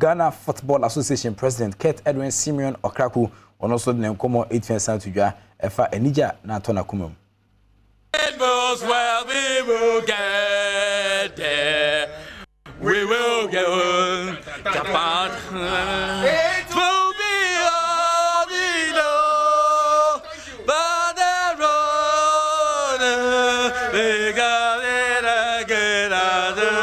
Ghana Football Association President Kurt Okraku on also the Nkomo 8 fans to Jua Efa Enija na Tona Kumum. It was well we will get there. We will get Japan. It will be all we know. But the road we got it again.